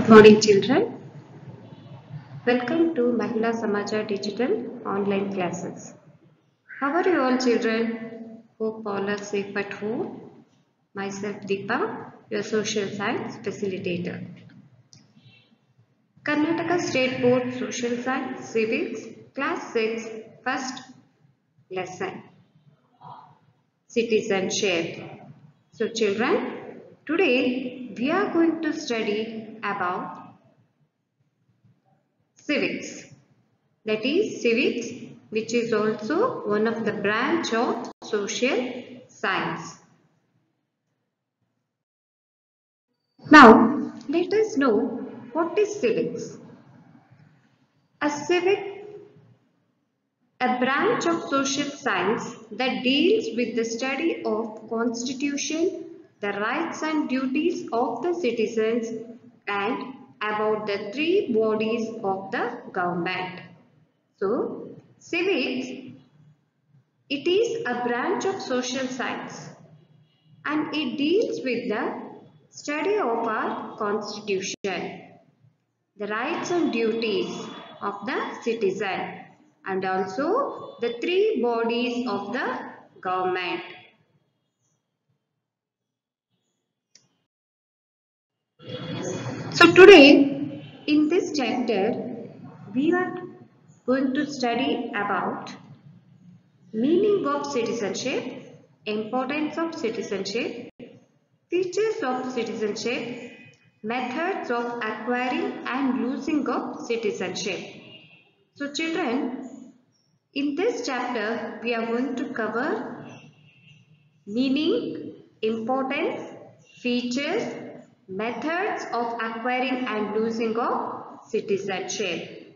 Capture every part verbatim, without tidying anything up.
Morning children, welcome to Mahila Samachar Digital online classes. How are you all children? Hope all are safe at home. Myself Deepa, your social science facilitator. Karnataka State Board Social Science Civics Class six First Lesson Citizenship. So children, today we are going to study about civics. That is civics, which is also one of the branch of social science. Now, let us know what is civics. A civic, a branch of social science that deals with the study of constitution, the rights and duties of the citizens, and about the three bodies of the government. So, civics, it is a branch of social science and it deals with the study of our constitution, the rights and duties of the citizen, and also the three bodies of the government. So today in this chapter we are going to study about meaning of citizenship, importance of citizenship, features of citizenship, methods of acquiring and losing of citizenship. So children, in this chapter we are going to cover meaning, importance, features, methods of acquiring and losing of citizenship.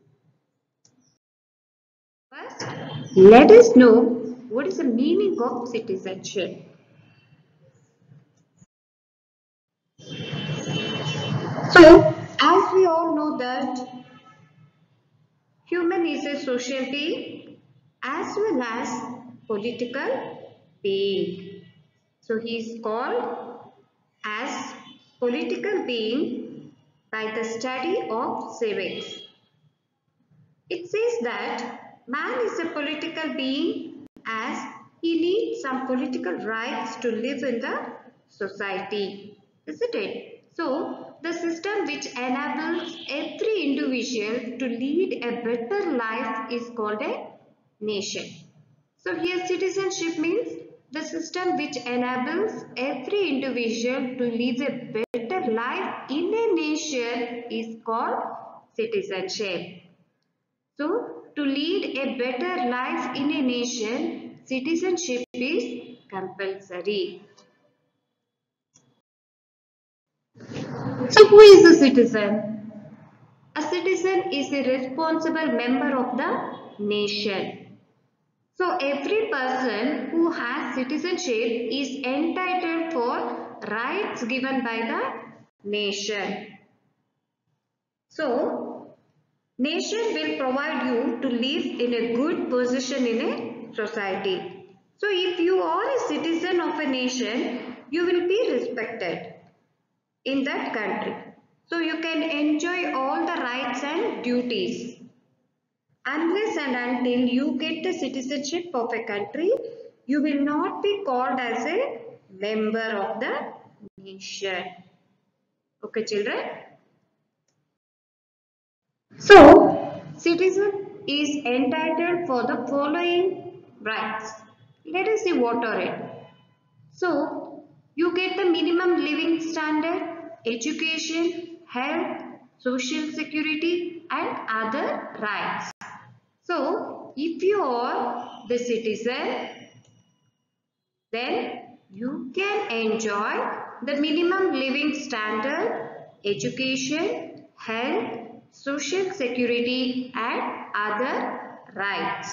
First, let us know what is the meaning of citizenship. So, as we all know that human is a social being as well as political being. So, he is called as political being by the study of civics. It says that man is a political being as he needs some political rights to live in the society, isn't it? So, the system which enables every individual to lead a better life is called a nation. So, here citizenship means the system which enables every individual to live a better life in a nation is called citizenship. So, to lead a better life in a nation, citizenship is compulsory. So, who is a citizen? A citizen is a responsible member of the nation. So, every person who has citizenship is entitled for rights given by the nation. So, nation will provide you to live in a good position in a society. So, if you are a citizen of a nation, you will be respected in that country. So, you can enjoy all the rights and duties. Unless and until you get the citizenship of a country, you will not be called as a member of the nation. Okay, children? So, citizen is entitled for the following rights. Let us see what are it. So, you get the minimum living standard, education, health, social security and other rights. So, if you are the citizen, then you can enjoy the minimum living standard, education, health, social security and other rights.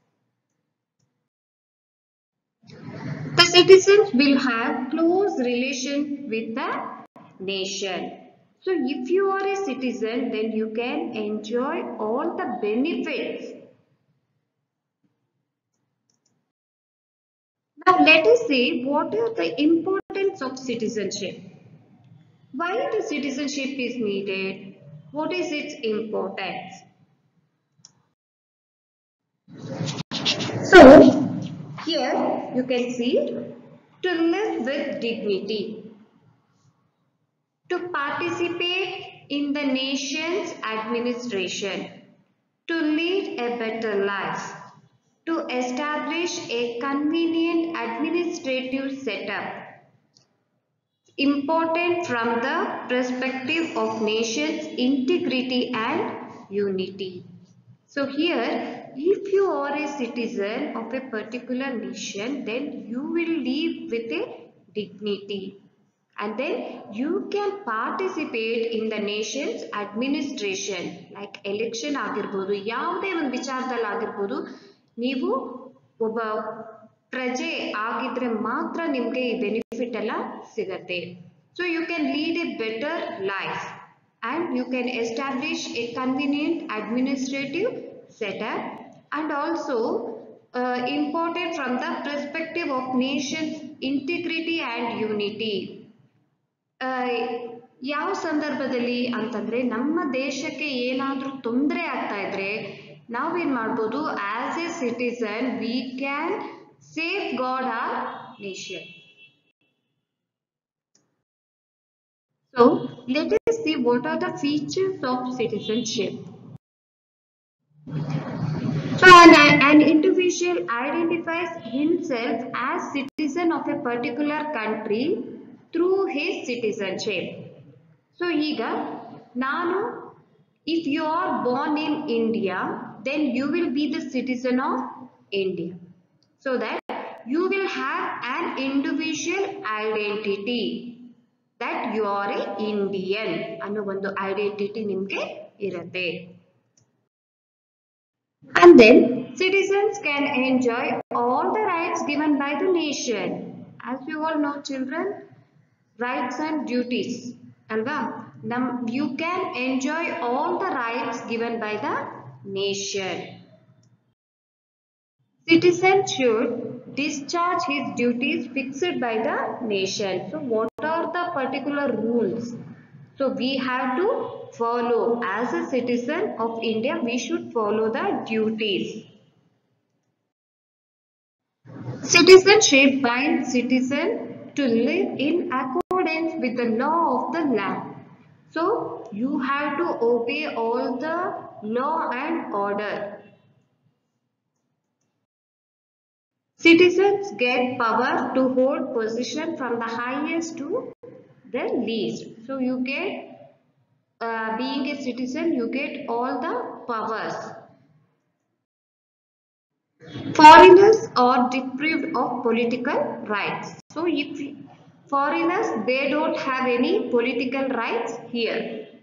The citizens will have close relation with the nation. So if you are a citizen, then you can enjoy all the benefits. Now let us see what are the importance of citizenship. Why the citizenship is needed? What is its importance? So, here you can see to live with dignity, to participate in the nation's administration, to lead a better life, to establish a convenient administrative setup, important from the perspective of nation's integrity and unity. So here, if you are a citizen of a particular nation, then you will live with a dignity. And then you can participate in the nation's administration, like election ಆಗಿರ್ಬೋದು ಯಾವುದೇ ಒಂದು ವಿಚಾರದಲ್ಲಿ ಆಗಿರ್ಬೋದು ನೀವು ಒಬ್ಬ ಪ್ರಜೆ ಆಗಿದ್ರೆ ಮಾತ್ರ ನಿಮಗೆ ಈ ಬೆನಿಫಿಟ್ ಎಲ್ಲ ಸಿಗತ್ತೆ. So you can lead a better life and you can establish a convenient administrative setup, and also uh, important from the perspective of nation's integrity and unity. ಯಾವ ಸಂದರ್ಭದಲ್ಲಿ ಅಂತಂದ್ರೆ ನಮ್ಮ ದೇಶಕ್ಕೆ ಏನಾದರೂ ತೊಂದರೆ ಆಗ್ತಾ ಇದ್ರೆ ನಾವೇನ್ ಮಾಡ್ಬೋದು, as a citizen we can safeguard our nation. So let us see what are the features of citizenship. So an, an individual identifies himself as citizen of a particular country through his citizenship. So here, Nanu, if you are born in India, then you will be the citizen of India. So that you will have an individual identity that you are a Indian ಅನ್ನೋ ಒಂದು identity ನಿಮಗೆ ಇರುತ್ತೆ. And then citizens can enjoy all the rights given by the nation. As you all know, children, rights and duties. Alva, you can enjoy all the rights given by the nation. Citizen should discharge his duties fixed by the nation. So what are the particular rules? So we have to follow, as a citizen of India, we should follow the duties. Citizenship binds citizen to live in accordance with the law of the land. So you have to obey all the law and order. Citizens get power to hold position from the highest to the least. So you get, uh, being a citizen, you get all the powers. Foreigners are deprived of political rights. So if foreigners, they don't have any political rights here.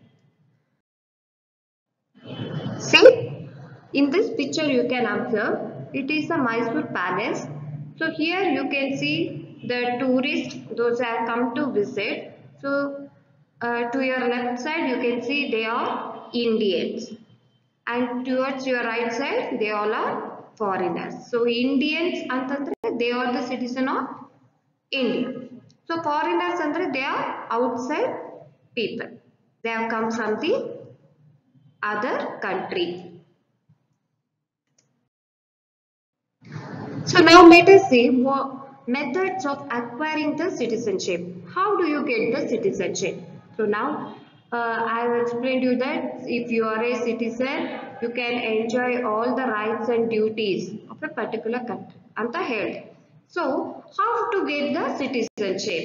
See, in this picture you can observe, it is a Mysore palace. So here you can see the tourists, those have come to visit. So uh, to your left side you can see they are Indians, and towards your right side they all are foreigners. So Indians antandre they are the citizen of India. So foreigners andre they are outside people, they have come from the other country. So now let us see what methods of acquiring the citizenship. How do you get the citizenship? So now uh, I have explained you that if you are a citizen, you can enjoy all the rights and duties of a particular country anta held. So how to get the citizenship?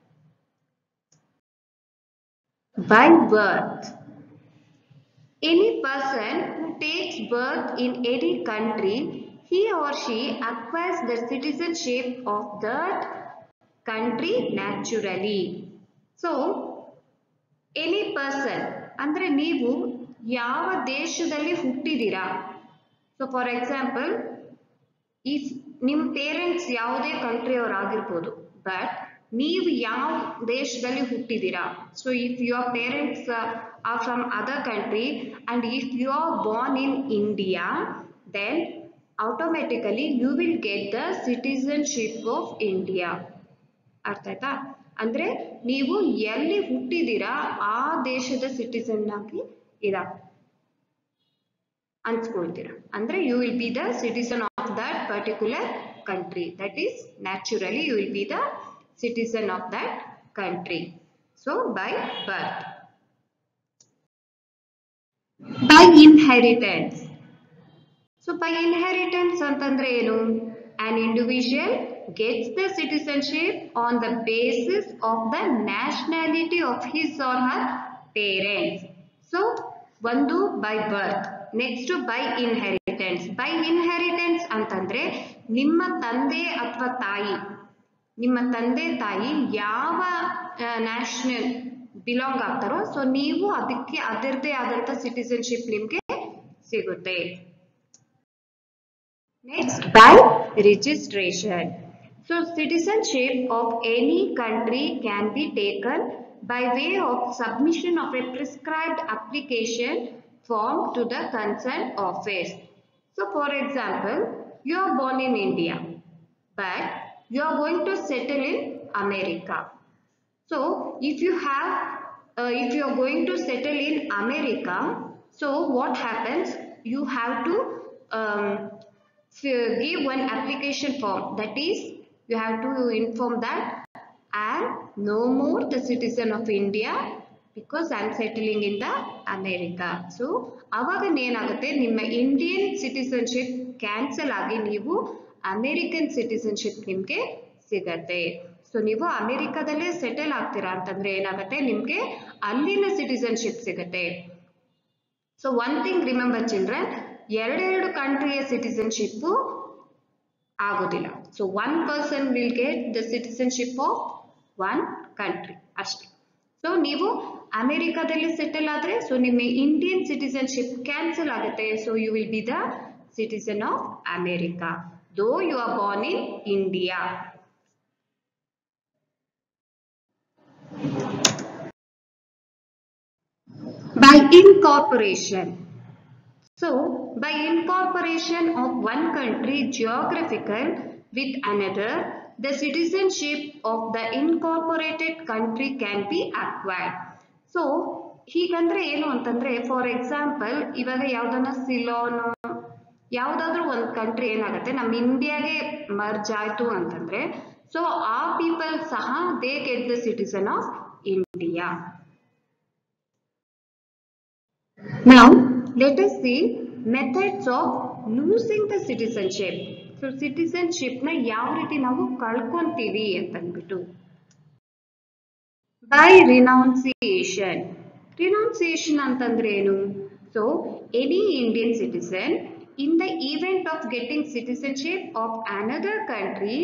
By birth. Any person who takes birth in any country, he or she acquires the citizenship of that country naturally. So any person andre ನೀವು ಯಾವ ದೇಶದಲ್ಲಿ ಹುಟ್ಟಿದಿರಾ. So for example, if ನಿಮ್ಮ parents ಯಾವುದೇ country ಅವರು ಆಗಿರಬಹುದು, but ನೀವು ಯಾವ ದೇಶದಲ್ಲಿ ಹುಟ್ಟಿದಿರಾ. So if your parents uh, are from other country and if you are born in India, then automatically you will get the citizenship of India. ಅರ್ಥ ಆಯ್ತಾ? ಅಂದ್ರೆ ನೀವು ಎಲ್ಲಿ ಹುಟ್ಟಿದೀರಾ ಆ ದೇಶದ ಸಿಟಿಸನ್ ಆಗಿ ಇರಾ ಅನ್ಸ್ಕೊಳ್ತೀರಾ. ಅಂದ್ರೆ you will be the citizen of that particular country. That is naturally you will be the citizen of that country. So by birth. By inheritance. So by inheritance ಅಂತಂದ್ರೆ ಏನು? An individual gets the citizenship on the basis of the nationality of his or her parents. So ಒಂದು by birth, next by inheritance. By inheritance ಅಂತಂದ್ರೆ ನಿಮ್ಮ ತಂದೆ ಅಥವಾ ತಾಯಿ, ನಿಮ್ಮ ತಂದೆ ತಾಯಿ ಯಾವ ನ್ಯಾಷನಲ್ ಬಿಲಾಂಗ್ ಆಗ್ತಾರೋ ಸೊ ನೀವು ಅದಕ್ಕೆ ಅದರದೇ ಆದಂತ ಸಿಟಿಸನ್ಶಿಪ್ ನಿಮ್ಗೆ ಸಿಗುತ್ತೆ. Next, by registration. So citizenship of any country can be taken by way of submission of a prescribed application form to the concerned office. So for example, you are born in India, but you are going to settle in America. So if you have, uh, if you are going to settle in America, so what happens? You have to um, give one application form. That is, you have to inform that I am no more the citizen of India because I am settling in the America. So ಅವಾಗ ಏನಾಗುತ್ತೆ, ನಿಮ್ಮ Indian citizenship cancel ಆಗಿ ನೀವು American citizenship ನಿಮ್ಗೆ ಸಿಗತ್ತೆ. So ನೀವು ಅಮೆರಿಕಾದಲ್ಲೇ settle ಆಗ್ತೀರಾ ಅಂತಂದ್ರೆ ಏನಾಗುತ್ತೆ, ನಿಮ್ಗೆ ಅಲ್ಲಿನ ಸಿಟಿಸನ್ಶಿಪ್ ಸಿಗತ್ತೆ. So one thing remember children, ಎರಡೆರಡು ಕಂಟ್ರಿಯ ಸಿಟಿಸನ್ಶಿಪ್ ಆಗೋದಿಲ್ಲ. So one person will get the citizenship of one country ಅಷ್ಟೇ. ಸೊ ನೀವು ಅಮೆರಿಕಾದಲ್ಲಿ ಸೆಟಲ್ ಆದ್ರೆ ಸೊ ನಿಮ್ಮ ಇಂಡಿಯನ್ ಸಿಟಿಸನ್ಶಿಪ್ ಕ್ಯಾನ್ಸಲ್ ಆಗುತ್ತೆ. So you will be the citizen of America though you are born in India. By incorporation. So, by incorporation of one country geographical with another, the citizenship of the incorporated country can be acquired. So, ಹೀಗಂದ್ರೆ ಏನು ಅಂತಂದ್ರೆ, for example ಇವಾಗ ಯಾವ್ದನ್ನ ಸಿಲೋನ್ ಯಾವ್ದಾದ್ರು ಒಂದು country ಏನಾಗುತ್ತೆ ನಮ್ಮ ಇಂಡಿಯಾಗೆ ಮರ್ಜ್ ಆಯ್ತು ಅಂತಂದ್ರೆ, ಸೊ ಆ ಪೀಪಲ್ ಸಹ they get the citizen of India. Now, let us see methods of losing the citizenship. So, citizenship na ಯಾವ ರೀತಿ ನಾವು ಕಳ್ಕೊಂತೀವಿ ಅಂತಂದ್ಬಿಟ್ಟು. By renunciation. Renunciation ಅಂತಂದ್ರೆ ಏನು? So, any Indian citizen in the event of getting citizenship of another country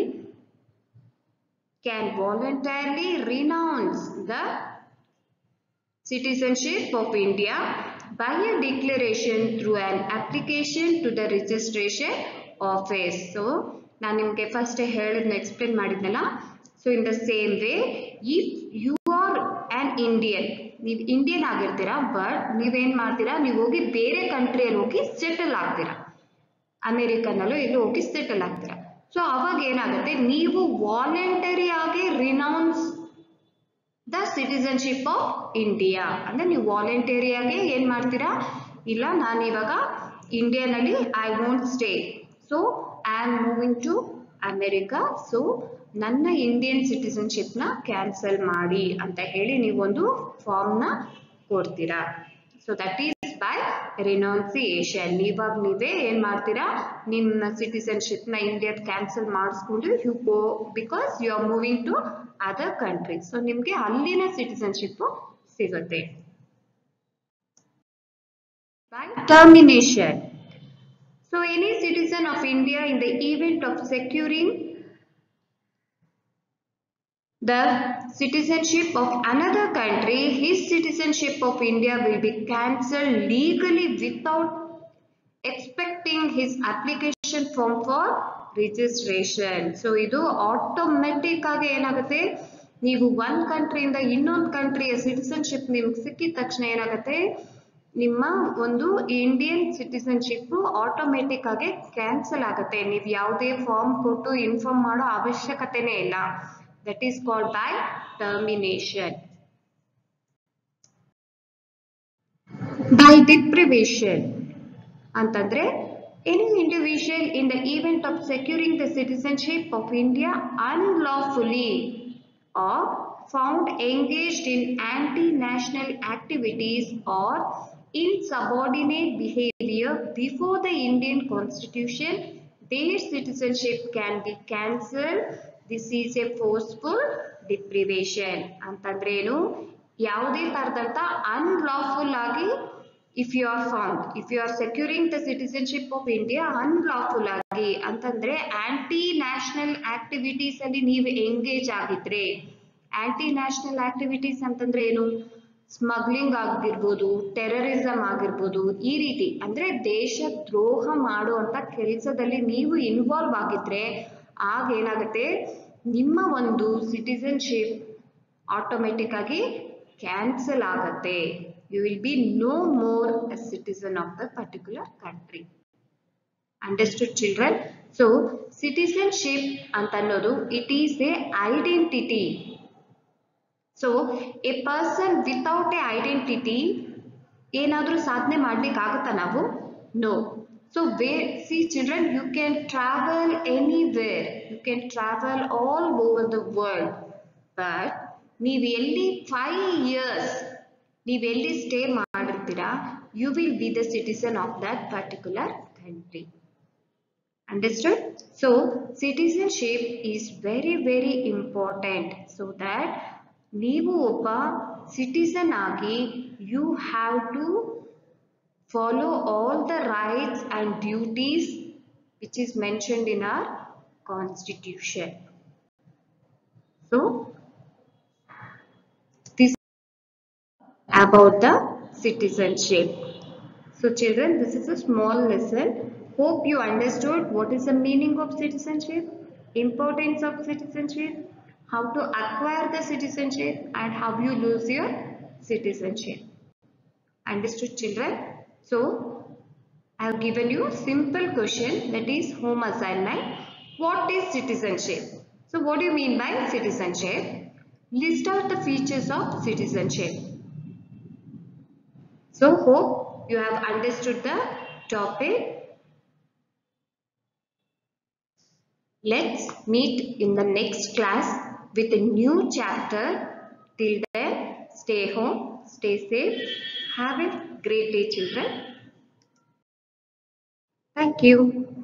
can voluntarily renounce the citizenship of India by a declaration through an application to the registration office. So, ನಾನು ನಿಮಗೆ first ಹೇಳಿದ್ನ explain ಮಾಡಿದ್ನಲ್ಲ. So in the same way, if you are an Indian, ನೀವು Indian ಆಗಿರ್ತೀರಾ, but ನೀವೇನ್ ಮಾಡ್ತೀರಾ, ನೀವು ಹೋಗಿ ಬೇರೆ ಕಂಟ್ರಿಯಲ್ಲಿ ಹೋಗಿ ಸೆಟಲ್ ಆಗ್ತೀರಾ, ಅಮೆರಿಕನಲ್ಲೂ ಇಲ್ಲಿ ಹೋಗಿ ಸೆಟಲ್ ಆಗ್ತೀರಾ. ಸೊ ಅವಾಗ ಏನಾಗುತ್ತೆ, ನೀವು ವಾಲಂಟರಿ ಆಗಿ renounce the citizenship of India. ಅಂದ್ರೆ ನೀವು ವಾಲಂಟರಿಯಾಗಿ ಏನ್ ಮಾಡ್ತೀರಾ, ಇಲ್ಲ ನಾನು ಇವಾಗ ಇಂಡಿಯಾನಲ್ಲಿ I want stay, so I am moving to America, so ನನ್ನ ಇಂಡಿಯನ್ ಸಿಟಿಸನ್ಶಿಪ್ ನ ಕ್ಯಾನ್ಸಲ್ ಮಾಡಿ ಅಂತ ಹೇಳಿ ನೀವೊಂದು ಫಾರ್ಮ್ ನ ಕೊಡ್ತೀರಾ. So that is by renunciation. ಇವಾಗ ನೀವೇ ಏನ್ ಮಾಡ್ತೀರಾ, ನಿಮ್ಮ ಸಿಟಿಸನ್ಶಿಪ್ ನ ಇಂಡಿಯಾದ ಕ್ಯಾನ್ಸಲ್ ಮಾಡಿಸ್ಕೊಂಡು you go because you are moving to other country. So ನಿಮ್ಗೆ ಅಲ್ಲಿನ ಸಿಟಿಸನ್ಶಿಪ್ ಸಿಗುತ್ತೆ. By termination. So any citizen of India in the event of securing the citizenship of another country, his citizenship of India will be cancelled legally without expecting his application form for registration. So ಇದು automatic ಆಗಿ ಏನಾಗುತ್ತೆ, ನೀವು ಒಂದ್ ಕಂಟ್ರಿಯಿಂದ ಇನ್ನೊಂದು ಕಂಟ್ರಿಯ citizenship ನಿಮ್ಗೆ ಸಿಕ್ಕಿದ ತಕ್ಷಣ ಏನಾಗುತ್ತೆ, ನಿಮ್ಮ ಒಂದು ಇಂಡಿಯನ್ ಸಿಟಿಸನ್ಶಿಪ್ ಆಟೋಮೆಟಿಕ್ ಆಗಿ ಕ್ಯಾನ್ಸಲ್ ಆಗುತ್ತೆ. ನೀವು ಯಾವುದೇ ಫಾರ್ಮ್ ಕೊಟ್ಟು ಇನ್ಫಾರ್ಮ್ ಮಾಡೋ ಅವಶ್ಯಕತೆನೇ ಇಲ್ಲ. That is called by termination. By deprivation ಅಂತಂದ್ರೆ any individual in the event of securing the citizenship of India unlawfully or found engaged in anti-national activities or insubordinate behavior before the Indian constitution, their citizenship can be cancelled. This is a forceful deprivation. ಅಂತಂದ್ರೆ ಏನು ಯಾವುದೇ ತರದಂತ unlawful ಆಗಿ if you are found, if you are securing the citizenship of India unlawful agi antandre anti national activities alli ನೀವು engage ಆಗಿದ್ರೆ, anti national activities ಅಂತಂದ್ರೆ ಏನು smuggling ಆಗಿರ್ಬೋದು, terrorism ಆಗಿರ್ಬೋದು, ಈ ರೀತಿ ಅಂದ್ರೆ ದೇಶ ದ್ರೋಹ ಮಾಡುವಂತ ಕೆಲಸದಲ್ಲಿ ನೀವು ಇನ್ವಾಲ್ವ್ ಆಗಿದ್ರೆ ಆಗ ಏನಾಗುತ್ತೆ ನಿಮ್ಮ ಒಂದು ಸಿಟಿಜನ್ಶಿಪ್ ಆಟೋಮೆಟಿಕ್ ಆಗಿ ಕ್ಯಾನ್ಸಲ್ ಆಗುತ್ತೆ. You will be no more a citizen of the particular country. Understood, children? So, citizenship antanodu, it is a identity. So, a person without a identity, ಏನಾದರೂ ಸಾಧನೆ ಮಾಡಲಿಕ್ಕೆ ಆಗುತ್ತಾ ನಾವು? No. So, where, see children, you can travel anywhere. You can travel all over the world. But, ನೀವು ಎಲ್ಲಿ five years ನೀವೆಲ್ಲಿ stay ಮಾಡಿರ್ತೀರಾ, you will be the citizen of that particular country. Understood? So, citizenship is very very important. So that ನೀವು ಒಬ್ಬ citizen ಆಗಿ you have to follow all the rights and duties which is mentioned in our constitution. So, this about the citizenship. So children, this is a small lesson. Hope you understood what is the meaning of citizenship, importance of citizenship, how to acquire the citizenship and how you lose your citizenship. Understood, children? So I have given you a simple question, that is home assignment. What is citizenship? So what do you mean by citizenship? List out the features of citizenship. So hope you have understood the topic. Let's meet in the next class with a new chapter. Till then, stay home, stay safe. Have a great day, children. Thank you.